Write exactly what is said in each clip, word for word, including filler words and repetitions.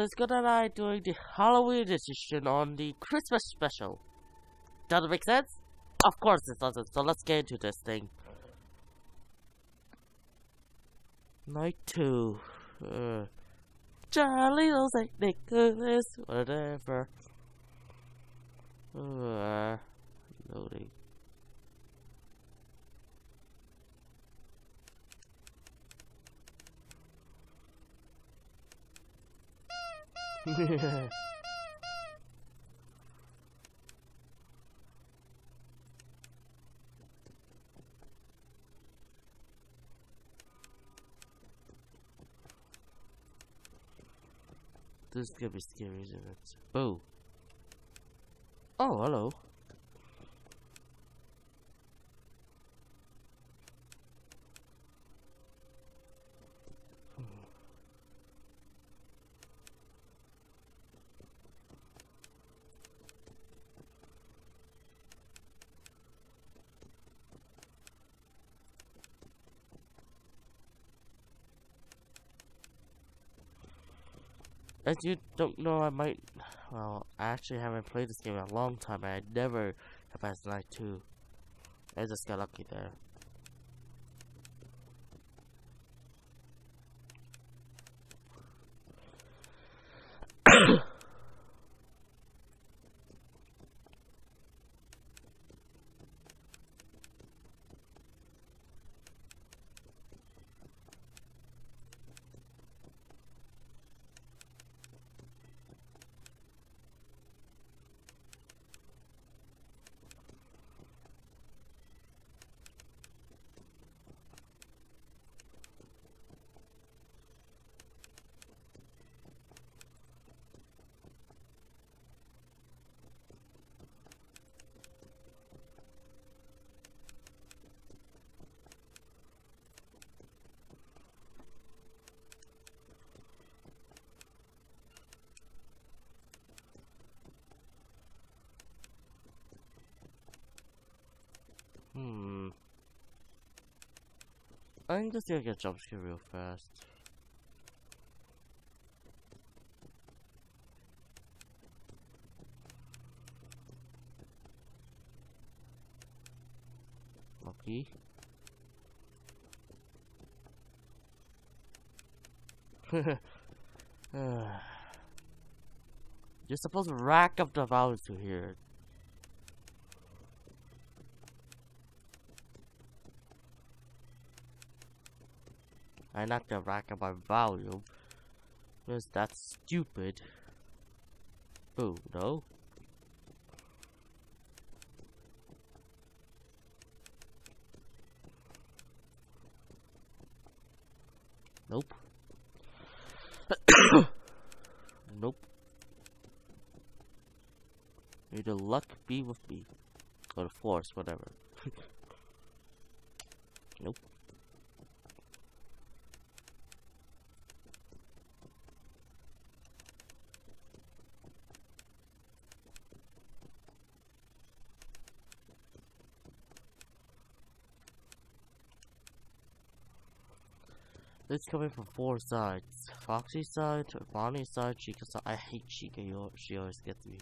is Good and I doing the Halloween edition on the Christmas special. Does it make sense? Of course it doesn't, so let's get into this thing. Night two. Uh, Charlie Little Saint Nicholas, whatever. Uh, loading. This is gonna be scary, isn't it? Boo. Oh, hello. As you don't know, I might. Well, I actually haven't played this game in a long time, and I never have passed night two. I just got lucky there. Hmm. I'm just gonna get jump scare real fast. Lucky. You're supposed to rack up the values to hear it. I'm not gonna rack up my volume because that's stupid. Oh, no. Nope. Nope. May the luck be with me. Or the force, whatever. Nope. It's coming from four sides. Foxy's side, Bonnie's side, Chica's side. I hate Chica, she always gets me.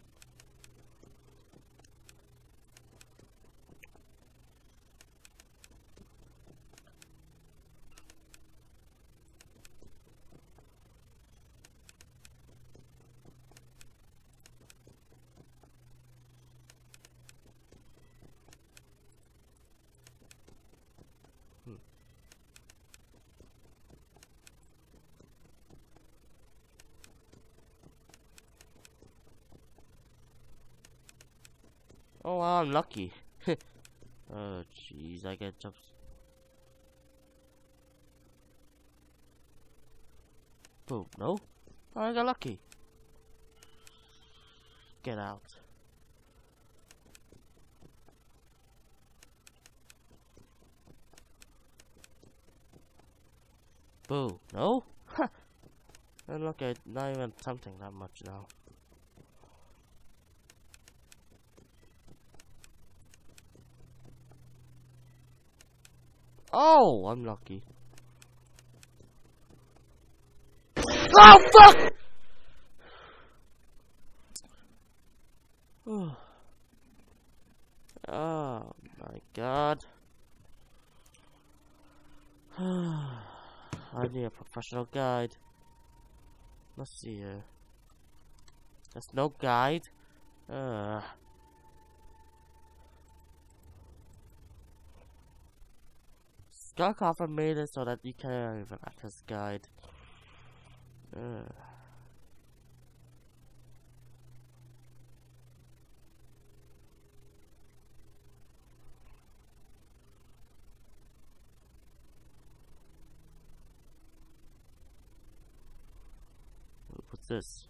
Oh wow, I'm lucky. Oh jeez, I get jumps. Boom, no? Oh, I got lucky. Get out. Boo, no? And look, I'm not even attempting that much now. Oh, I'm lucky. Oh, fuck! God. I need a professional guide. Let's see here. There's no guide. Uh. Skycoffer made it so that you can't even access guide. Uh. What's this?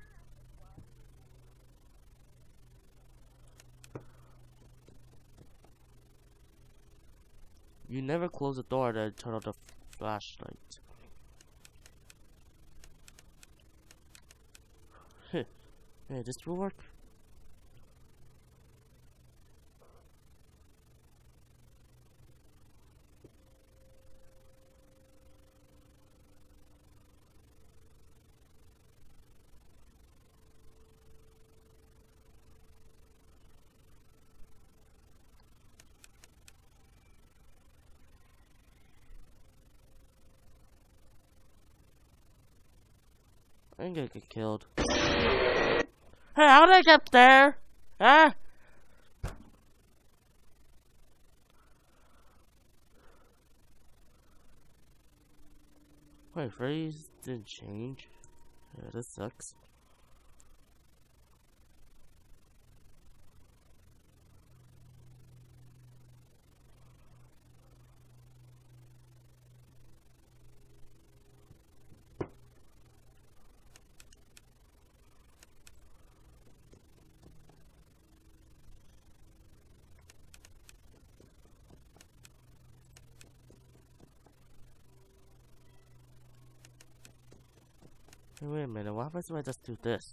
You never close the door, then turn on the flashlight. Hey, this will work. I'm gonna get killed. Hey, how did I get there? Huh? Wait, Freddy's didn't change? Yeah, this sucks. Hey, wait a minute, what happens if I just do this?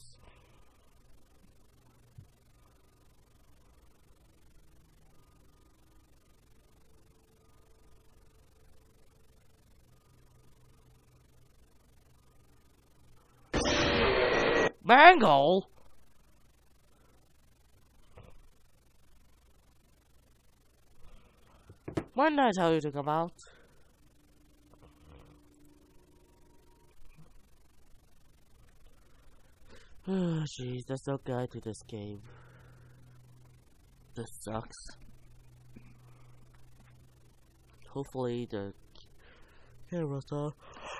Mango? When did I tell you to come out? Oh jeez, there's no guide to this game. This sucks. Hopefully the camera's off.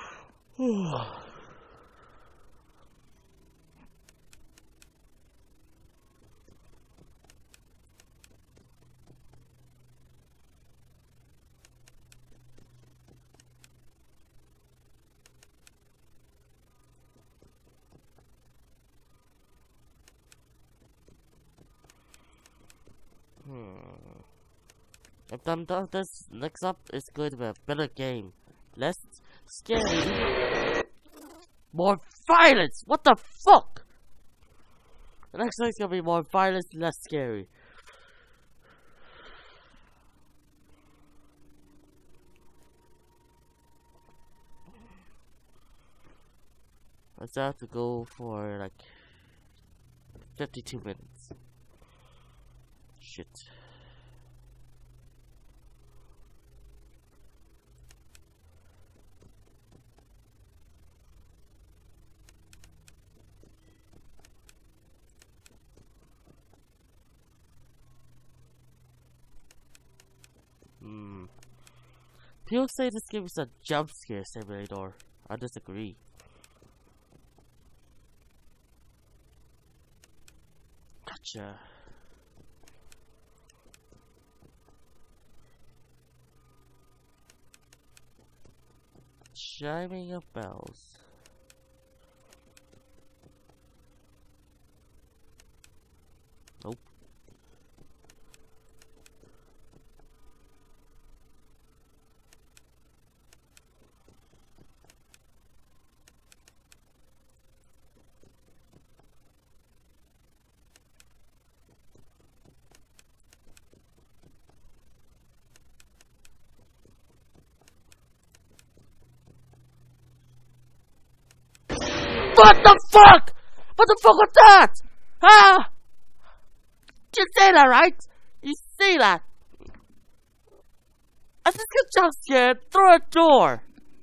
Hmm. If I'm done this, next up is going to be a better game. Less scary. More violence! What the fuck? The next one's gonna be more violence, less scary. Let's have to go for like fifty-two minutes. Shit. Hmm. People say this game is a jump scare simulator. I disagree. Gotcha. Chiming of bells. Nope. What the fuck? What the fuck was that? Ah! You say that, right? You see that? get jump scared through a door.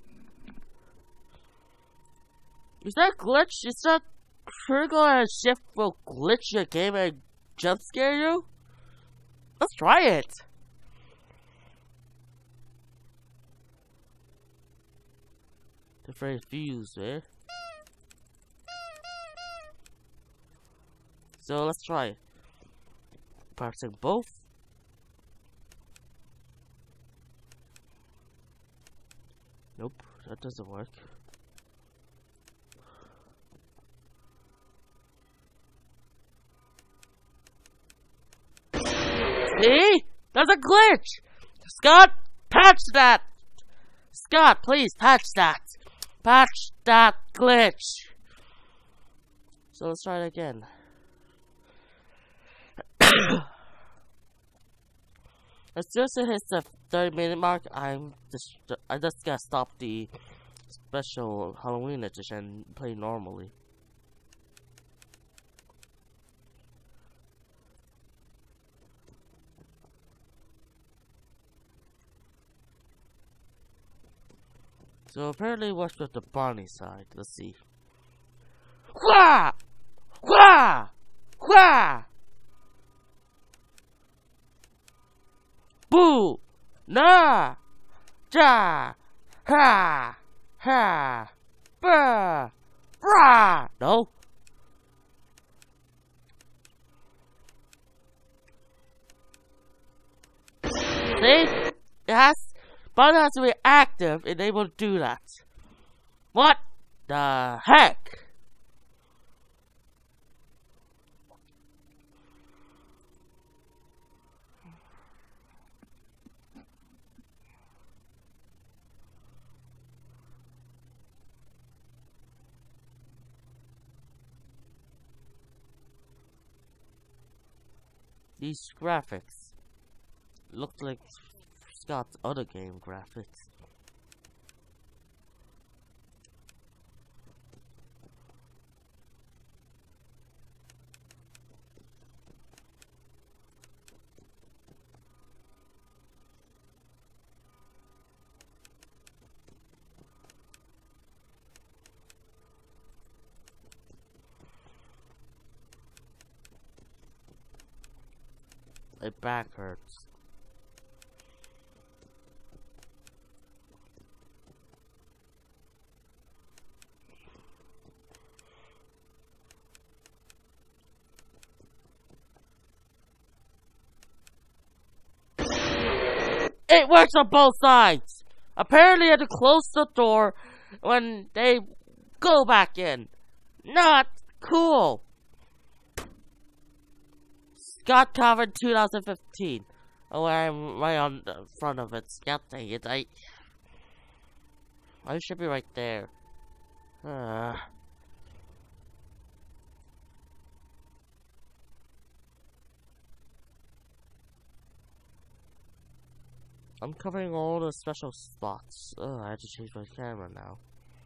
Is that glitch? Is that critical and shift will glitch your game and jump scare you? Let's try it. Different views, eh? So let's try it. Pressing both. Nope, that doesn't work. See? There's a glitch! Scott, patch that! Scott, please patch that! Patch that glitch! So let's try it again. As soon as it hits the thirty minute mark, I'm just I just gotta stop the special Halloween edition and play normally. So apparently it works with the Bonnie side. Let's see. Wah! Wah! Wah! Boo! Na! Ja! Ha! Ha! Bah! Rah! No? See? It has, but it has to be active and able to do that. What the heck? These graphics look like Scott's other game graphics. My back hurts. It works on both sides. Apparently I had to close the door when they go back in. Not cool. Scott Covered two thousand fifteen. Oh, I'm right on the front of it. Scott, dang it. I, I should be right there. Uh. I'm covering all the special spots. Oh, I have to change my camera now.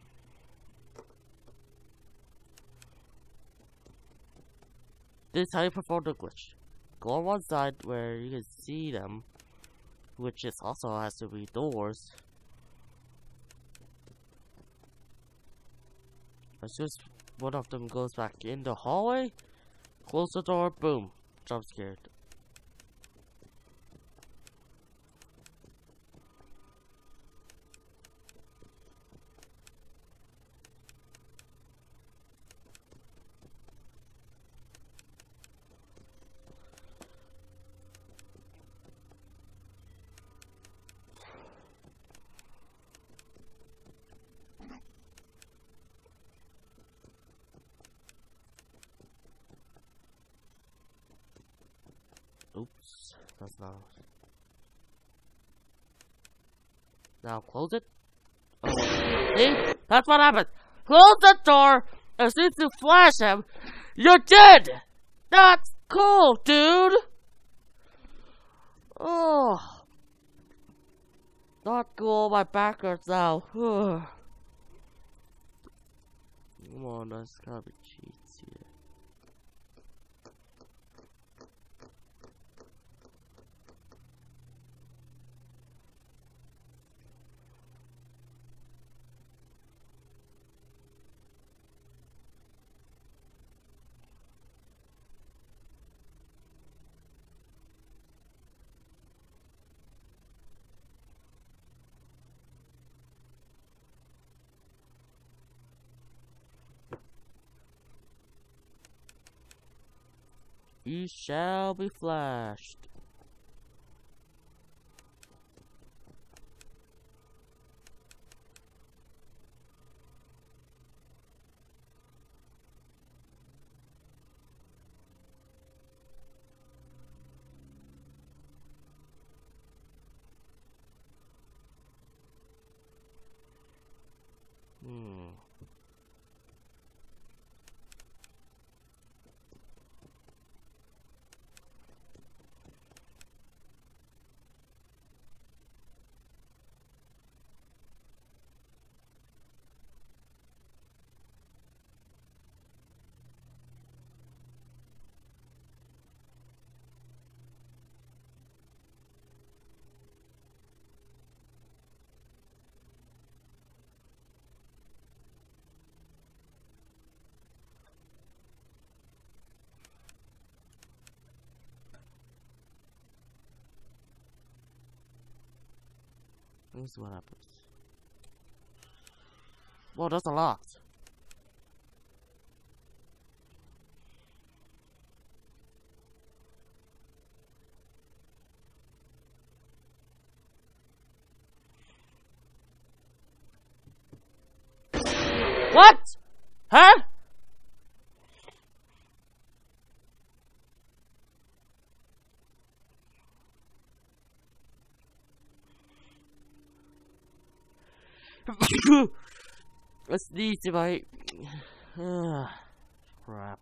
This is how you perform the glitch. Go on one side where you can see them, which is also has to be doors. As soon as one of them goes back in the hallway, close the door, boom, jump scared. Oops, that's not. Now close it. Oh, see? That's what happened. Close the door. As soon as you flash him, you're dead. That's cool, dude. Oh, not cool. My back hurts now. Come on, there's gotta be cheats here. You shall be flashed. Hmm. Let's see what happens. Whoa, that's a lot. What? Huh? Let's sneeze if I. Crap.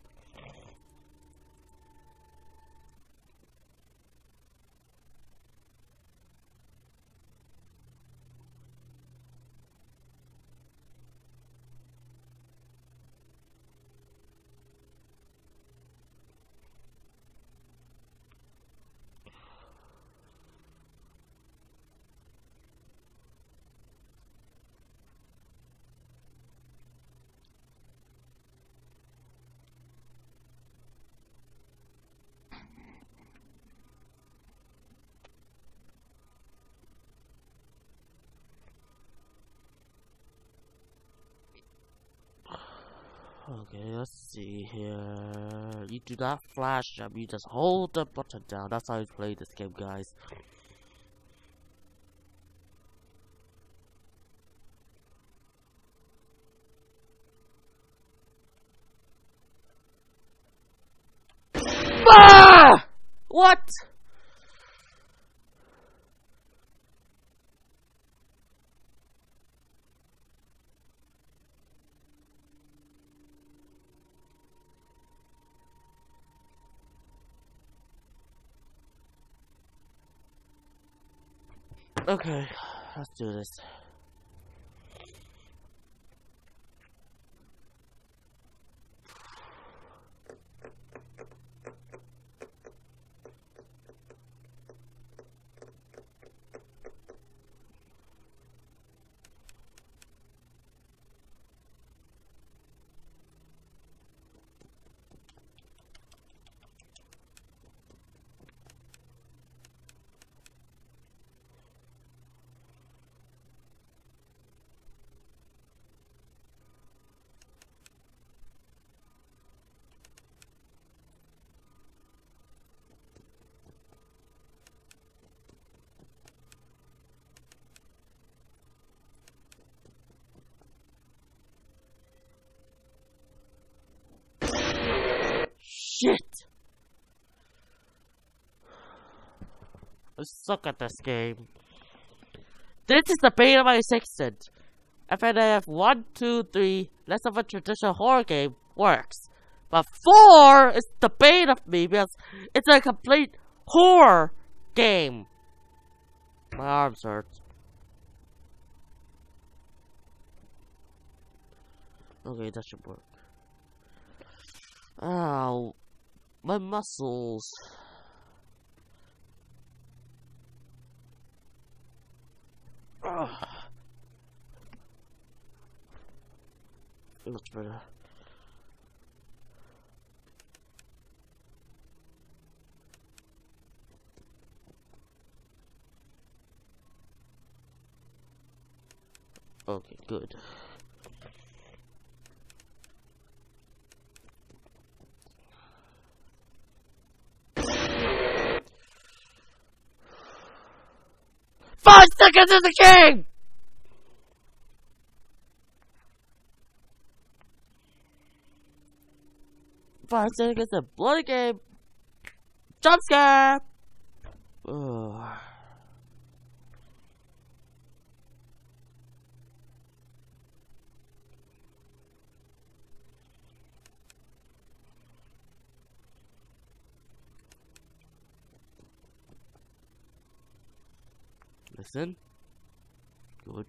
Okay, let's see here. You do not flash them, you just hold the button down. That's how you play this game, guys. Ah! What? Okay, let's do this. Shit! I suck at this game. This is the bane of my existence. FNaF one, two, three, less of a traditional horror game, works. But four is the bane of me because it's a complete horror game. My arms hurt. Okay, that should work. Ow. My muscles. Ugh. Much better. Okay, good. seconds in the game! Five seconds in bloody game. Jump scare! Ugh. Listen. Good.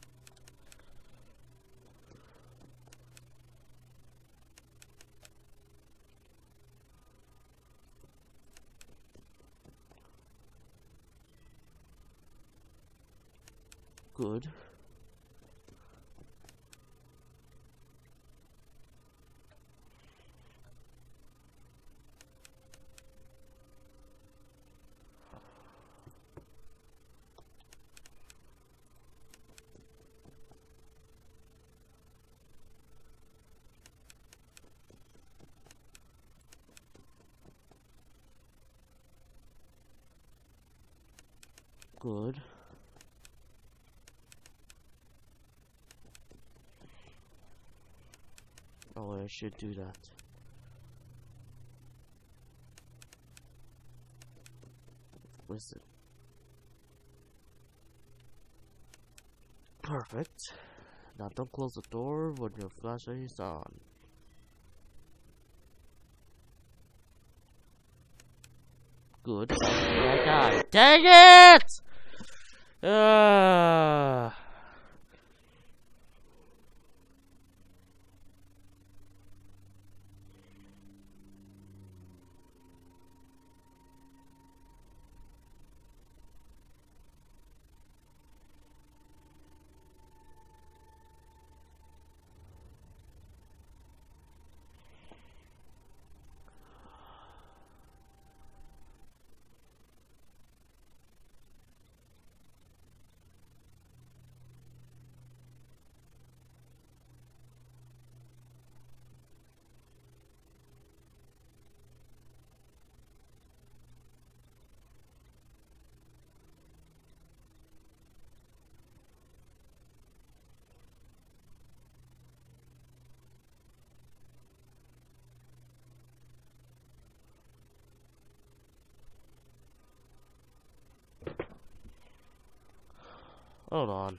Good. Good. Oh, I should do that. Listen. Perfect. Now don't close the door when your flashlight is on. Good. I died. Dang it! Uh... Hold on.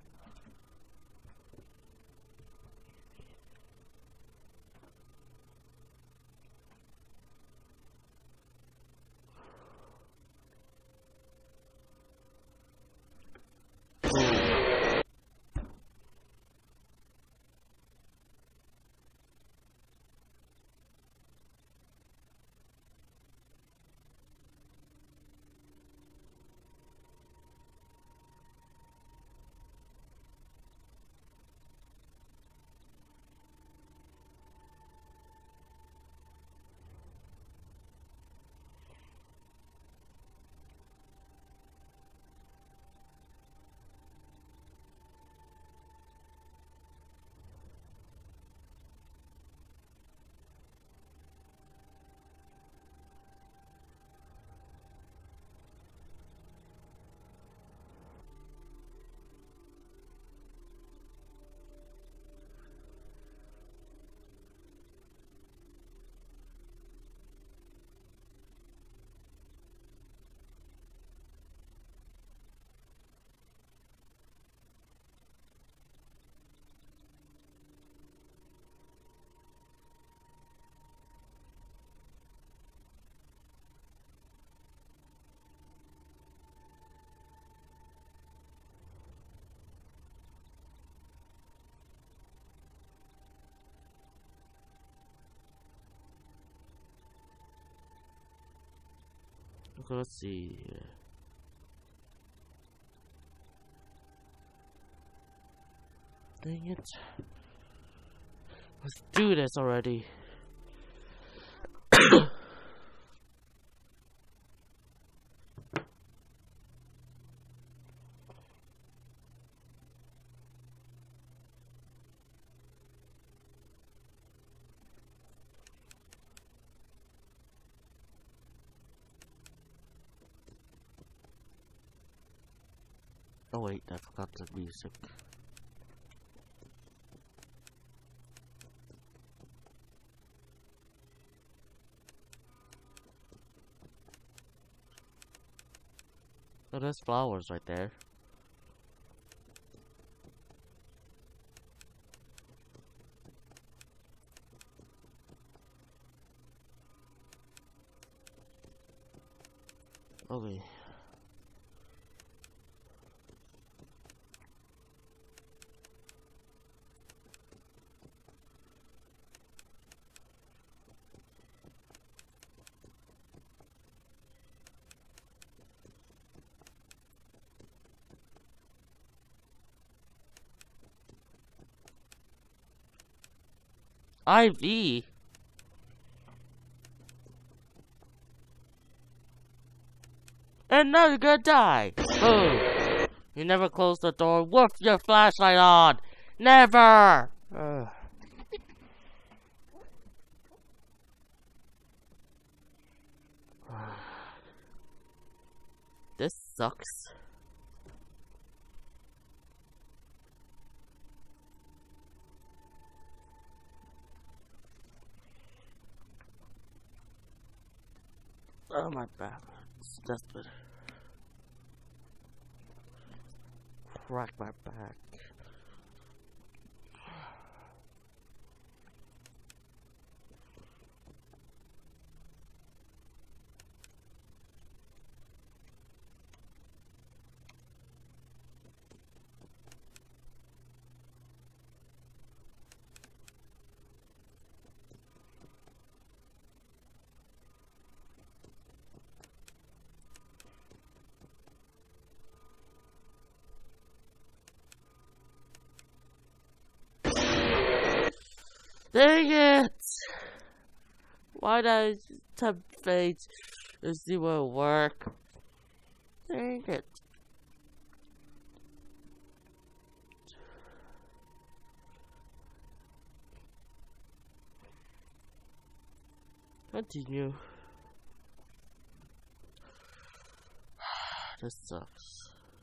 Okay, let's see. Dang it. Let's do this already. Oh wait, I forgot the music. Oh, there's flowers right there. Okay. I V? And now you're gonna die! Boom! You never close the door with your flashlight on! Never! Ugh. This sucks. Oh, my back. It's just better. Crack my back. Dang it! Why did I tempt fate? This will work. Dang it. Continue. This sucks.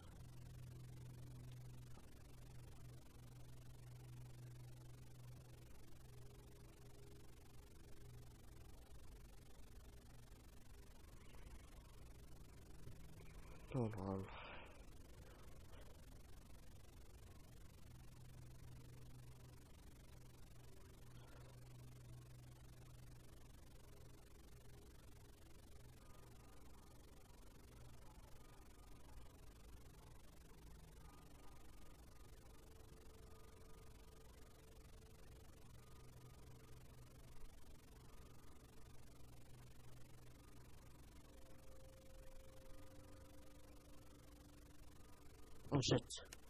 Hold on. Oh shit.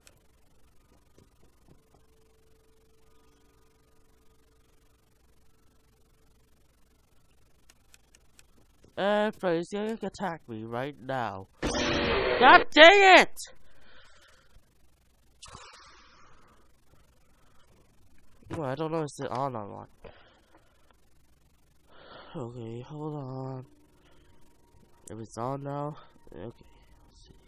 Uh, please, you can attack me right now. God dang it! Oh, I don't know if it's on or not. Okay, hold on. If it's on now, okay. Let's see.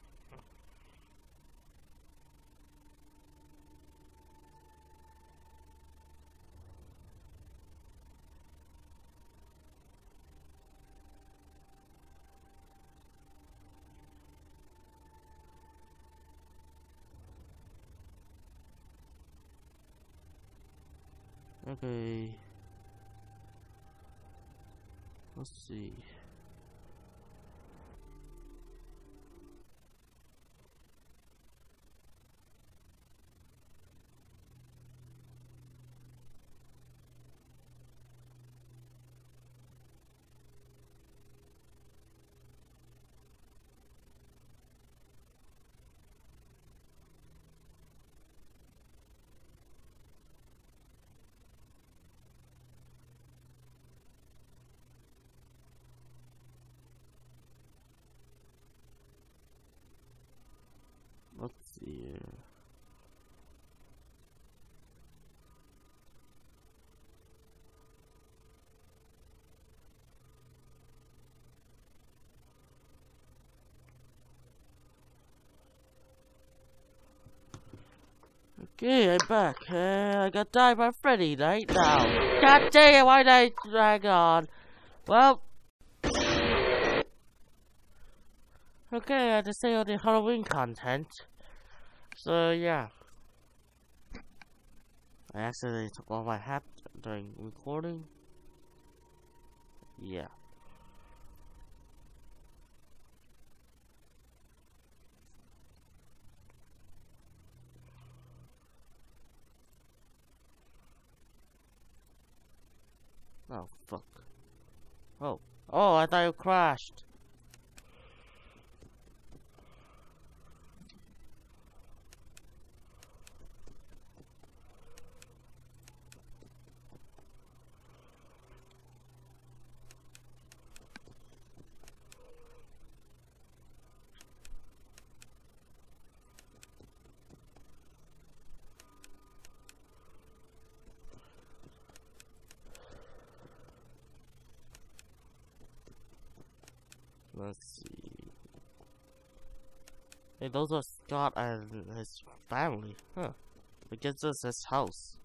Okay. Let's see. Okay, I'm back. Uh, I got died by Freddy right now. God dang it, why did I drag on? Well. Okay, I had to say all the Halloween content. So, yeah. I accidentally took off my hat during recording. Yeah. Oh, fuck. Oh. Oh, I thought you crashed. Let's see. Hey, those are Scott and his family. Huh. It gives us his house.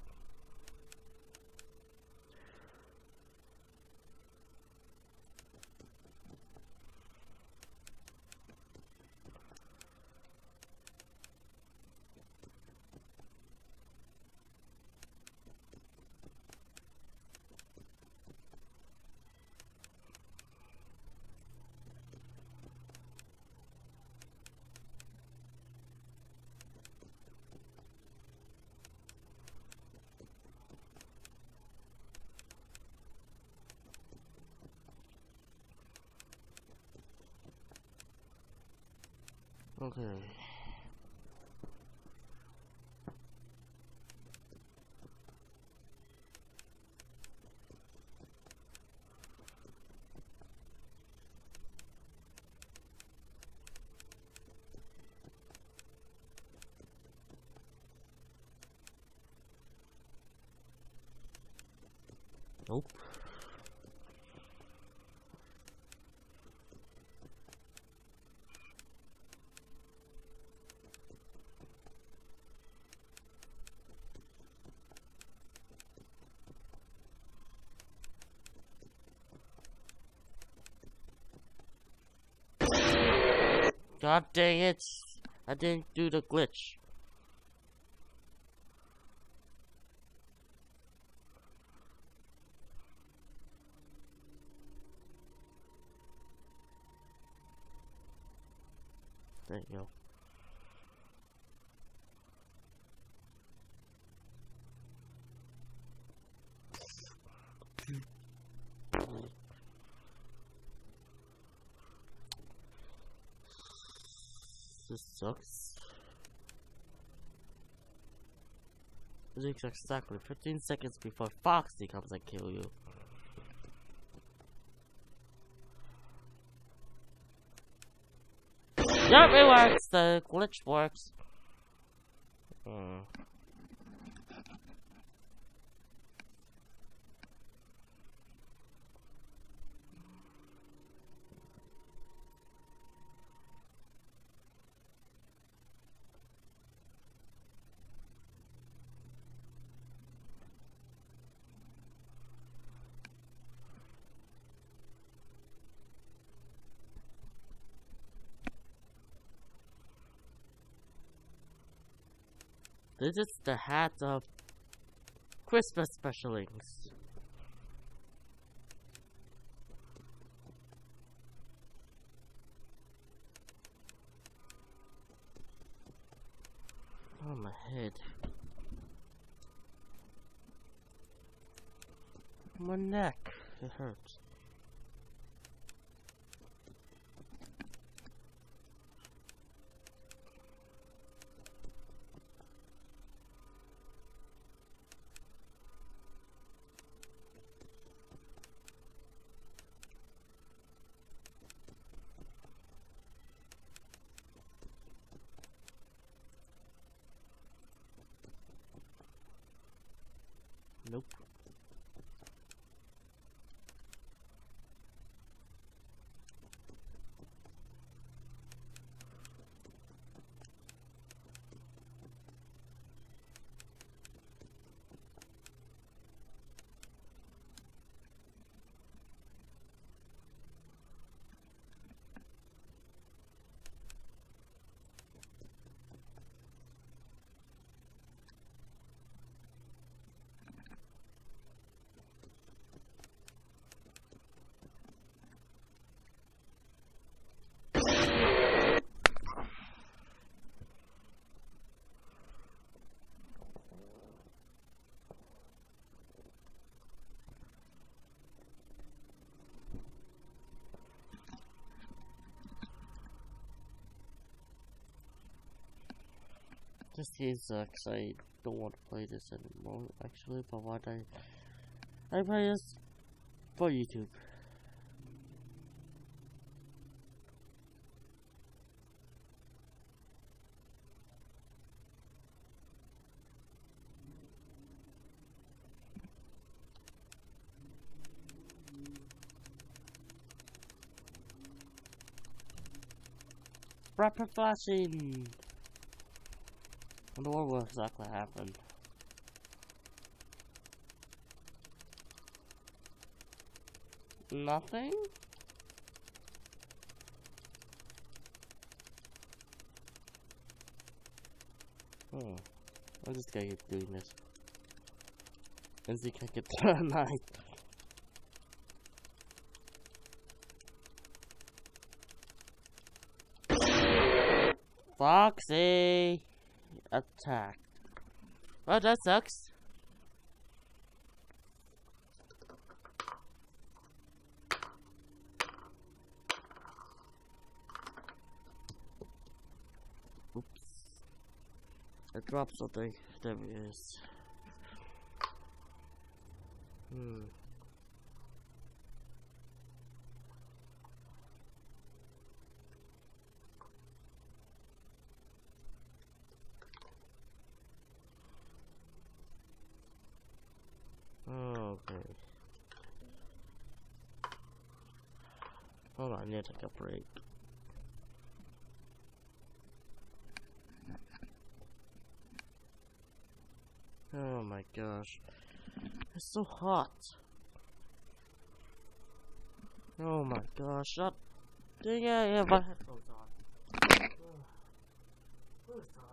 Okay. Nope. God dang it! I didn't do the glitch. There you go. This sucks. It takes exactly fifteen seconds before Foxy comes and kill you. Yep, it works. The glitch works. Hmm. This is the hat of Christmas specialings. Oh, my head. My neck. It hurts. Nope. This game sucks. I don't want to play this anymore, actually, but why I I play this for YouTube. Rapid flashing! I wonder what exactly happened. Nothing? Hmm. I'm just gonna keep doing this. And see if I can get to the night. Foxy! Attack. Oh, that sucks. Oops. I dropped something. There it is. Hmm. Okay. Hold on, I need to take a break. Oh my gosh. It's so hot. Oh my gosh, shut. Yeah, yeah, my headphones on. Who's talking?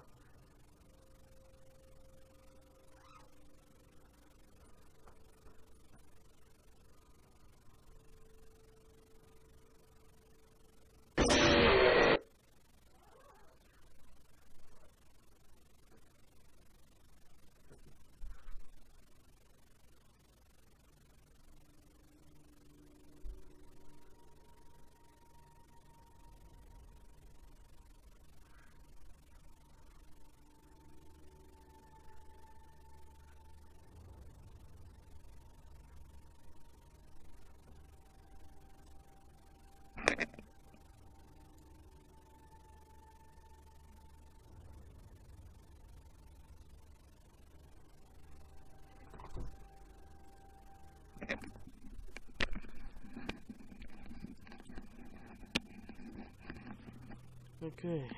Okay.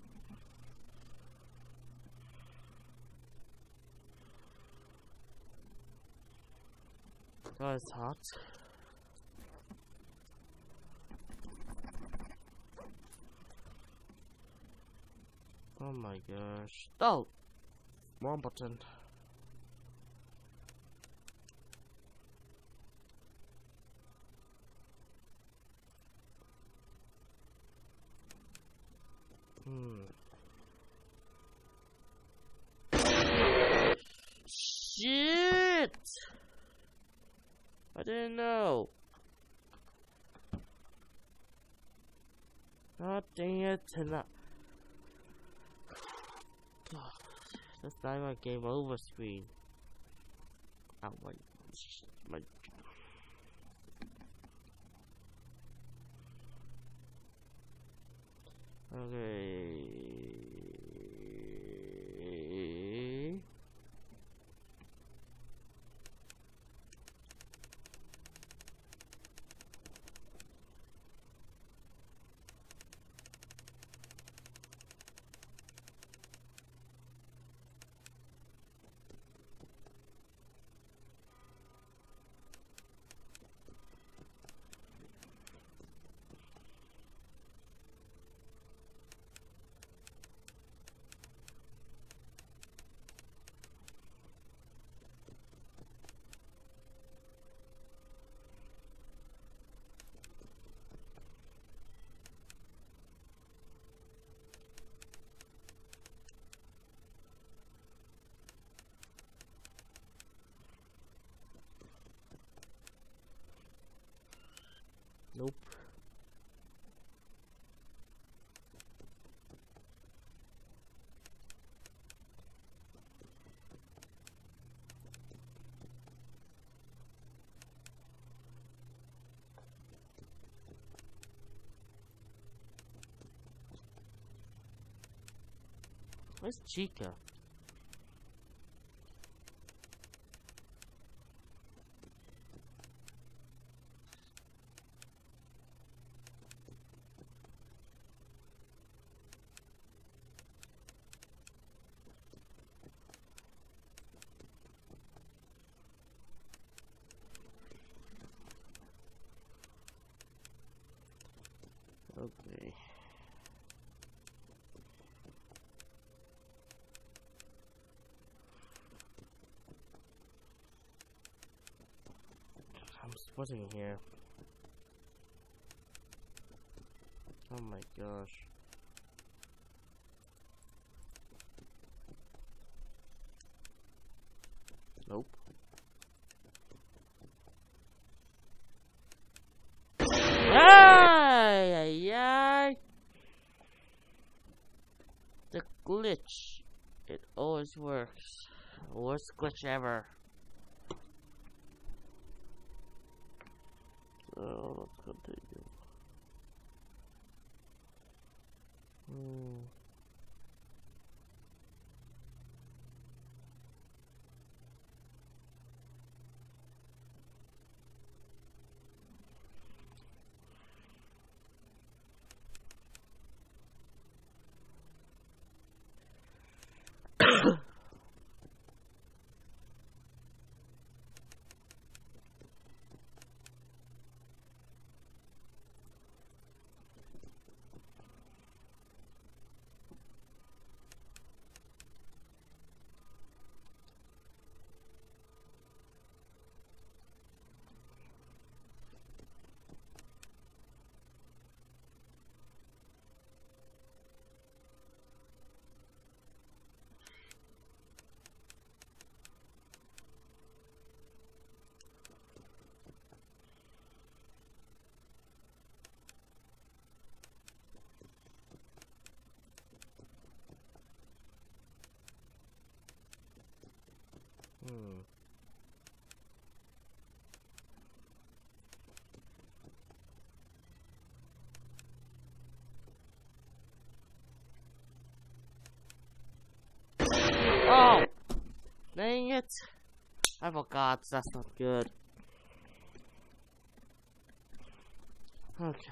Oh, it's hot. Oh my gosh. Oh! Wrong button. Hmm. Shit! I didn't know. God dang it, tonight. That's not my game over screen. Oh my, my. Okay. Nope. Where's Chica? Okay. I'm sweating here. Oh my gosh. Nope. Ay, ay, ay. The glitch. It always works. Worst glitch ever. So let's continue. Hmm. Hmm. Oh! Dang it! I forgot, that's not good. Okay.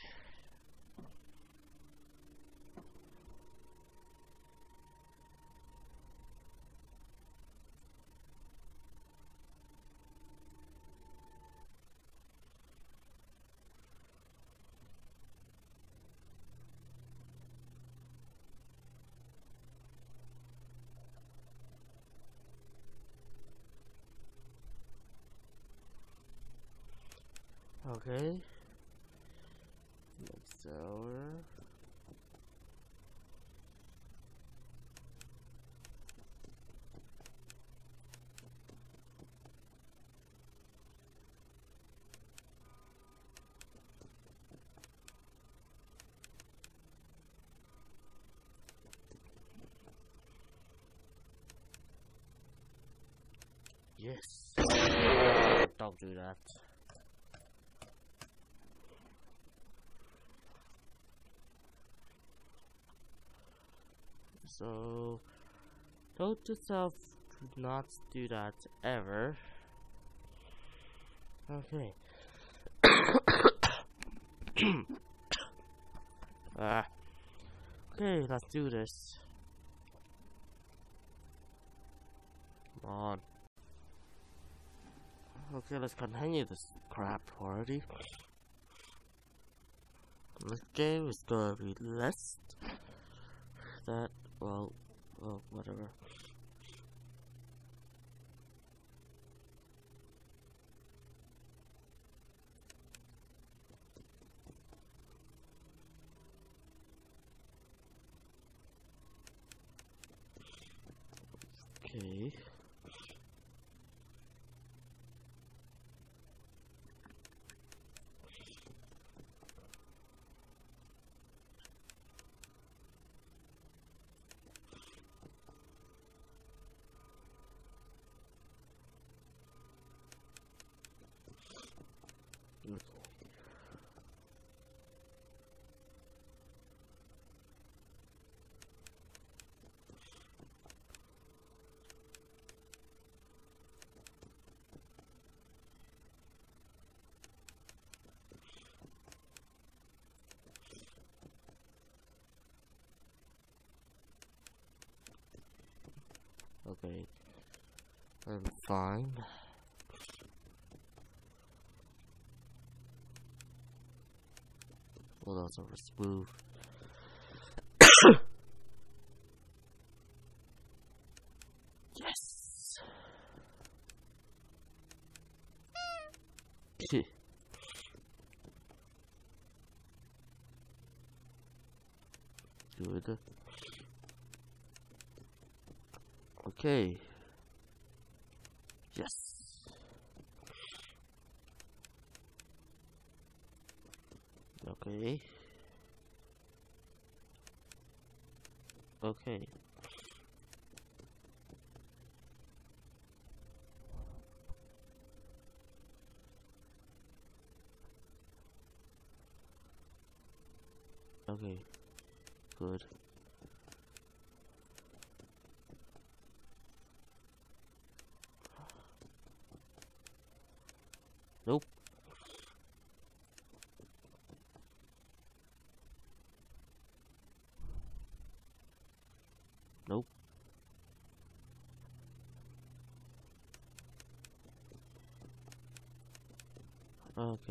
Okay. Next hour. Yes. Uh, don't do that. So, note to self, do not do that ever. Okay. Ah. Okay, let's do this. Come on. Okay, let's continue this crap already. This game is gonna be less that, well, well, whatever. Okay. Okay. I'm fine. What else over smooth? Yes. Good. Okay. Yes. Okay. Okay. Okay. Good. Nope. Nope. Okay.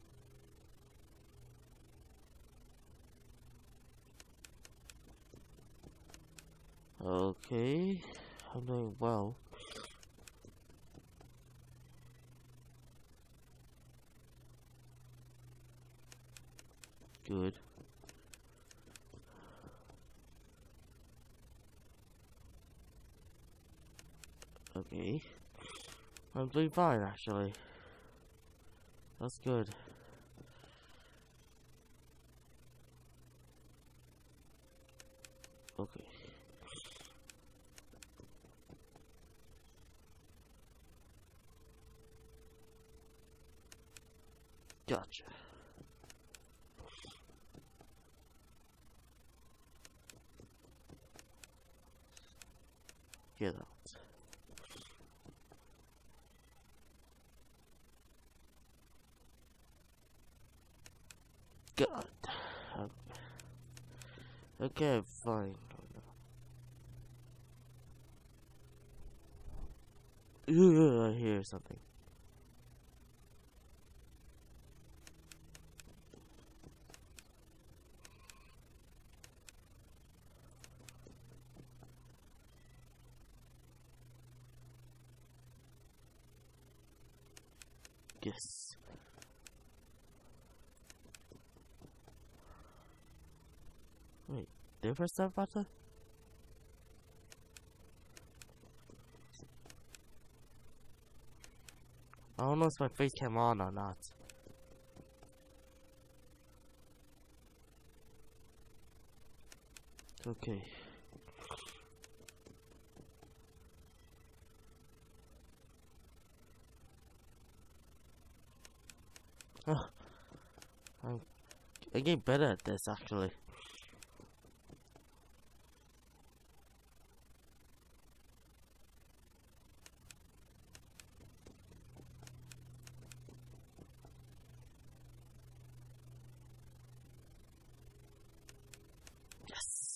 Okay. I'm doing well. Good. Okay. I'm doing fine, actually. That's good. Okay. Gotcha. Get out. God. Okay, fine. Ooh, I hear something. Yes. Wait, did I press that button? I don't know if my face came on or not. Okay. Oh, I'm, I'm getting better at this, actually. Yes.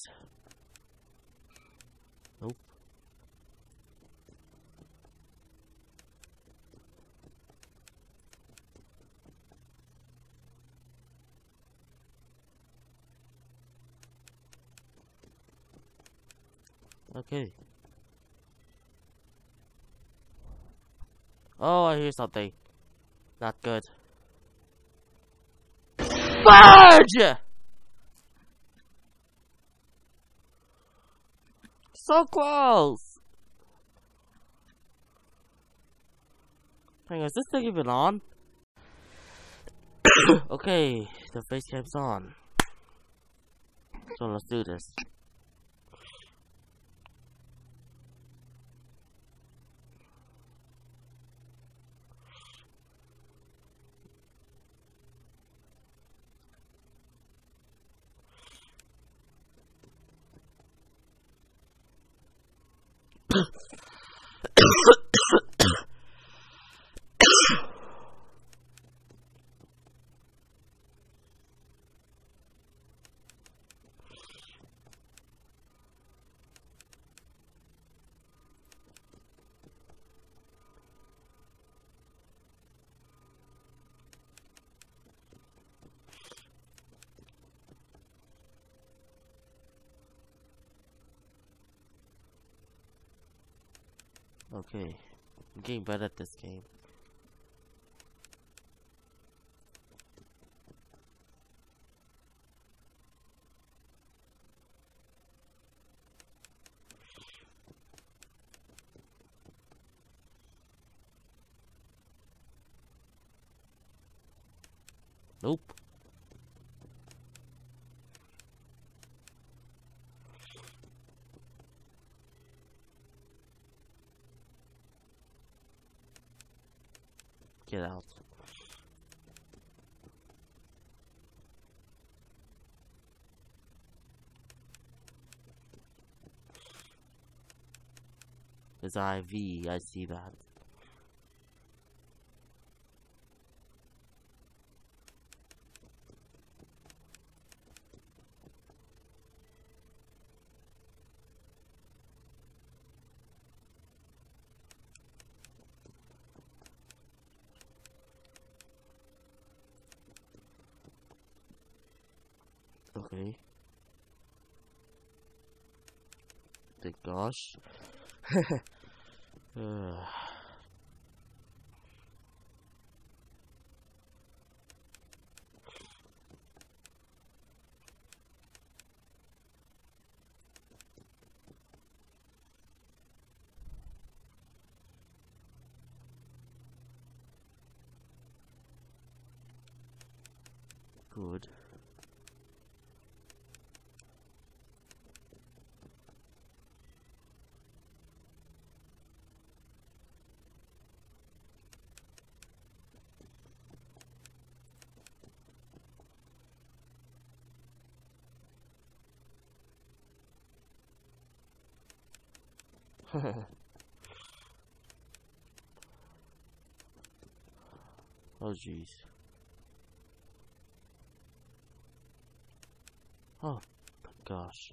Nope. Okay. Oh, I hear something. Not good. Fudge! So close! Hang on, is this thing even on? Okay, the face cam's on. So let's do this. Okay, I'm getting better at this game. Nope. Get out. There's I V, I see that. Okay. Thank gosh. uh. Good. Oh jeez. Oh gosh.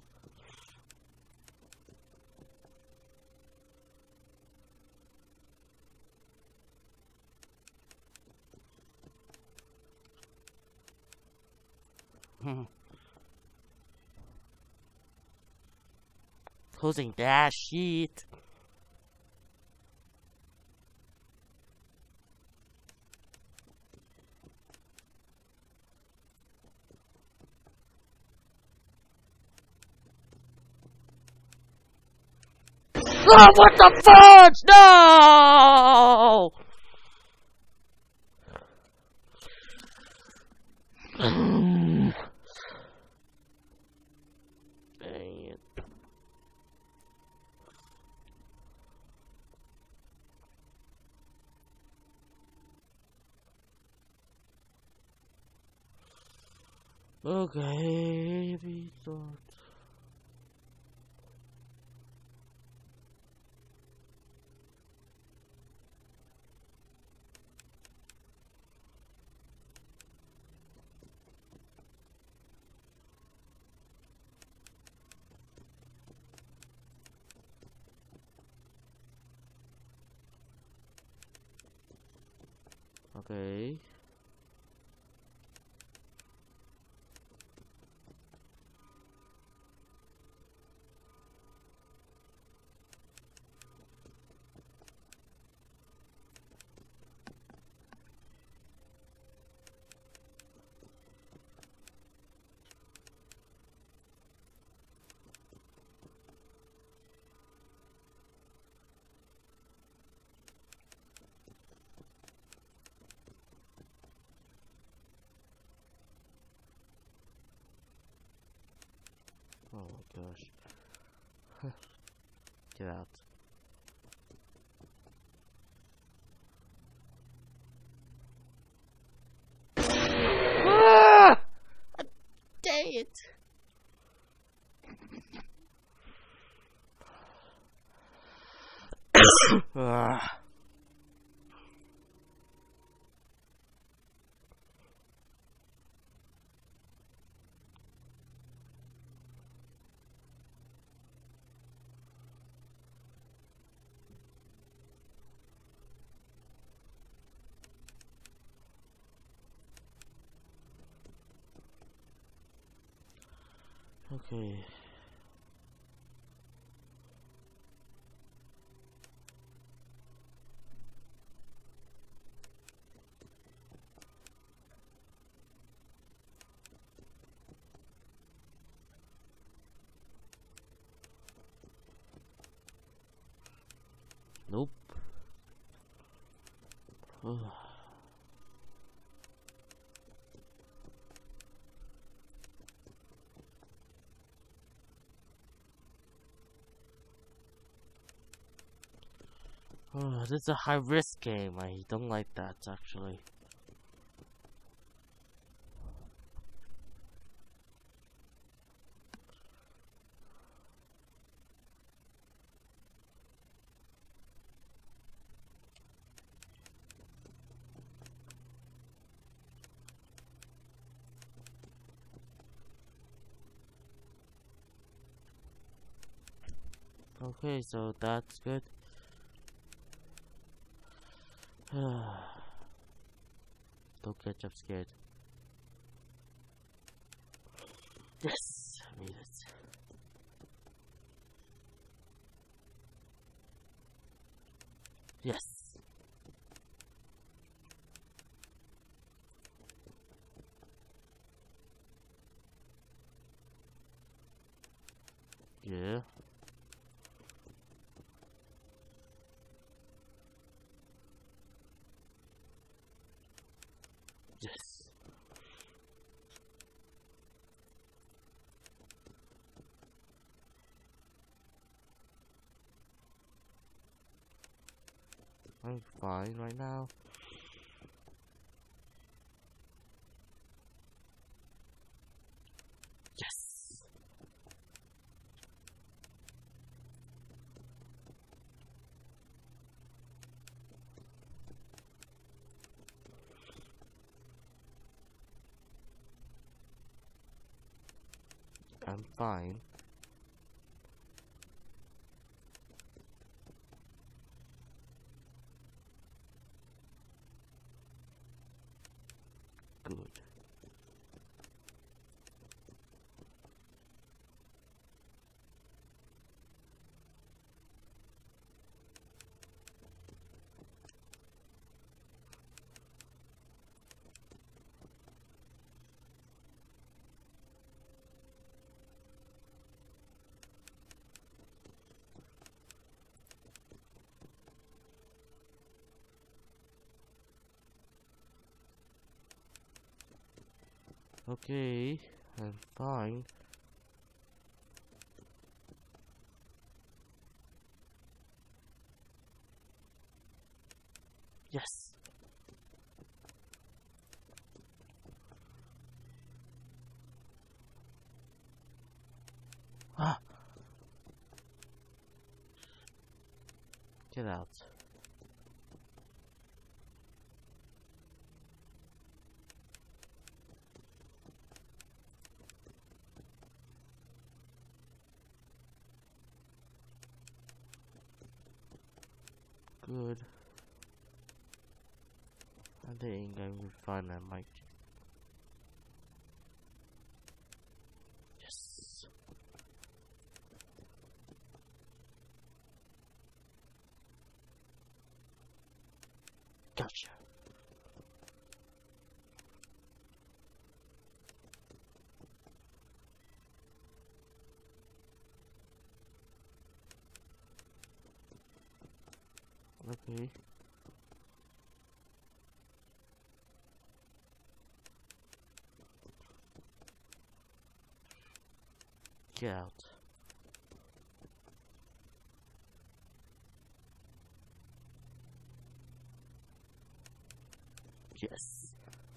Closing that sheet. Oh, what the fudge? No! Dang it. Okay, we thought. Okay. Oh my gosh. Get out. Ah! Dang it. Ah. Okay. Nope. Oh, this is a high risk game. I don't like that actually. Okay, so that's good. Don't get jump scared. Yes, I made it. Yes. Yeah. Yes. I'm fine right now. Yes. I'm fine. Good. Okay, I'm fine. Yes. Ah. Get out. Good. I think I'm gonna find that mic. Yes. Gotcha. Okay. Get out. Yes.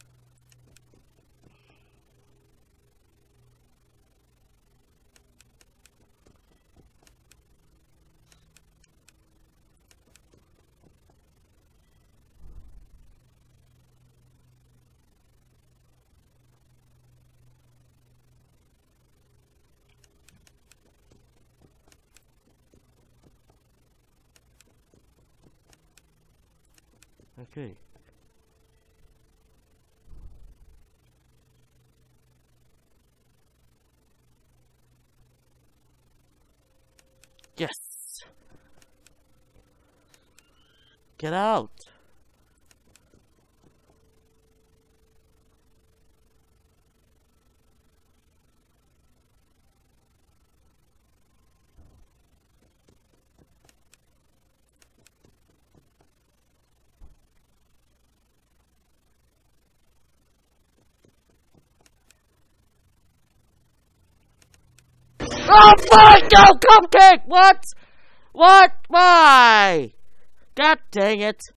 Okay. Yes. Get out. Oh fuck! No, cupcake! What? What? Why? God dang it.